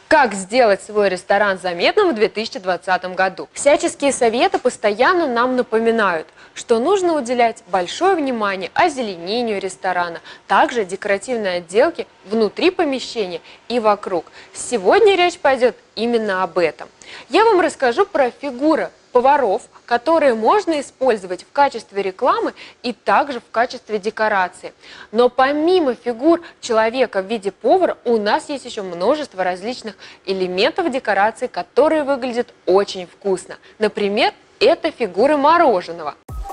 Как сделать свой ресторан заметным в 2020 году? Всяческие советы постоянно нам напоминают, что нужно уделять большое внимание озеленению ресторана, также декоративной отделке внутри помещения и вокруг. Сегодня речь пойдет именно об этом. Я вам расскажу про фигуры поваров, которые можно использовать в качестве рекламы и также в качестве декорации. Но помимо фигур человека в виде повара, у нас есть еще множество различных элементов декорации, которые выглядят очень вкусно. Например, это фигуры мороженого.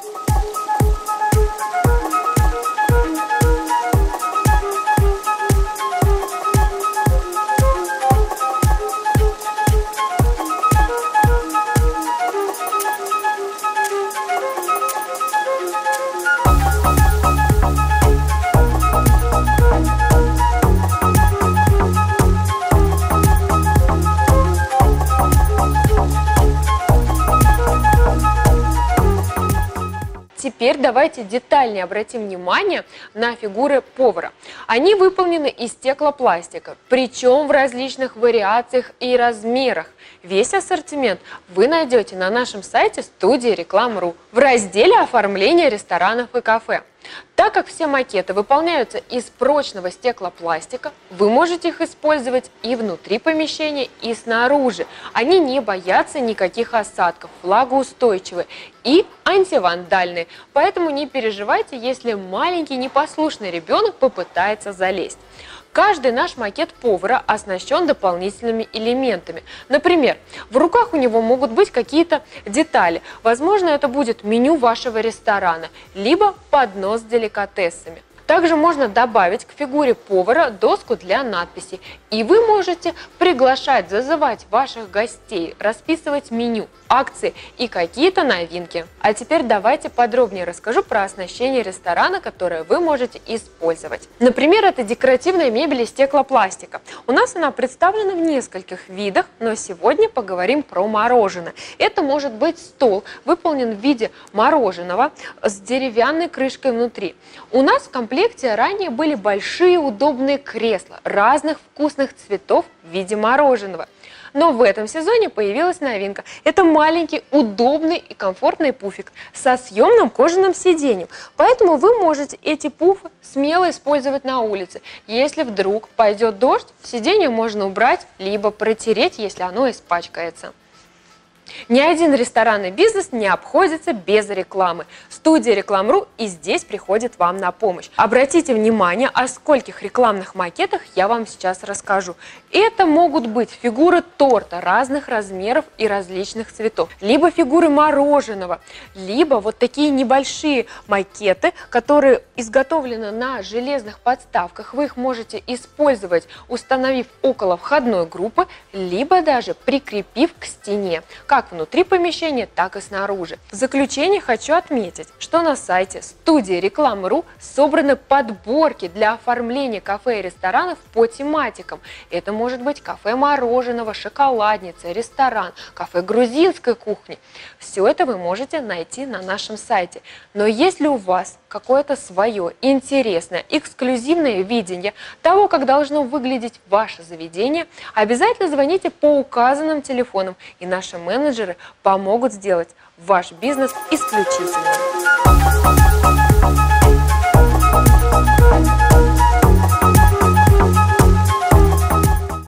Теперь давайте детальнее обратим внимание на фигуры повара. Они выполнены из стеклопластика, причем в различных вариациях и размерах. Весь ассортимент вы найдете на нашем сайте студии Реклам.ру в разделе «Оформление ресторанов и кафе». Так как все макеты выполняются из прочного стеклопластика, вы можете их использовать и внутри помещения, и снаружи. Они не боятся никаких осадков, влагоустойчивые и антивандальные. Поэтому не переживайте, если маленький непослушный ребенок попытается залезть. Каждый наш макет повара оснащен дополнительными элементами. Например, в руках у него могут быть какие-то детали. Возможно, это будет меню вашего ресторана, либо поднос с деликатесами. Также можно добавить к фигуре повара доску для надписей. И вы можете приглашать, зазывать ваших гостей, расписывать меню, акции и какие-то новинки. А теперь давайте подробнее расскажу про оснащение ресторана, которое вы можете использовать. Например, это декоративная мебель из стеклопластика. У нас она представлена в нескольких видах, но сегодня поговорим про мороженое. Это может быть стол, выполнен в виде мороженого с деревянной крышкой внутри. У нас в комплекте ранее были большие удобные кресла разных вкусных цветов в виде мороженого. Но в этом сезоне появилась новинка. Это маленький, удобный и комфортный пуфик со съемным кожаным сиденьем. Поэтому вы можете эти пуфы смело использовать на улице. Если вдруг пойдет дождь, сиденье можно убрать, либо протереть, если оно испачкается. Ни один ресторанный бизнес не обходится без рекламы. Студия Реклам.ру и здесь приходит вам на помощь. Обратите внимание, о скольких рекламных макетах я вам сейчас расскажу. Это могут быть фигуры торта разных размеров и различных цветов, либо фигуры мороженого, либо вот такие небольшие макеты, которые изготовлены на железных подставках. Вы их можете использовать, установив около входной группы, либо даже прикрепив к стене, как внутри помещения, так и снаружи. В заключение хочу отметить, что на сайте студии Реклам.ру собраны подборки для оформления кафе и ресторанов по тематикам. Это может быть кафе мороженого, шоколадница, ресторан, кафе грузинской кухни. Все это вы можете найти на нашем сайте. Но если у вас какое-то свое интересное, эксклюзивное видение того, как должно выглядеть ваше заведение, обязательно звоните по указанным телефонам, и наши менеджеры помогут сделать ваш бизнес исключительным.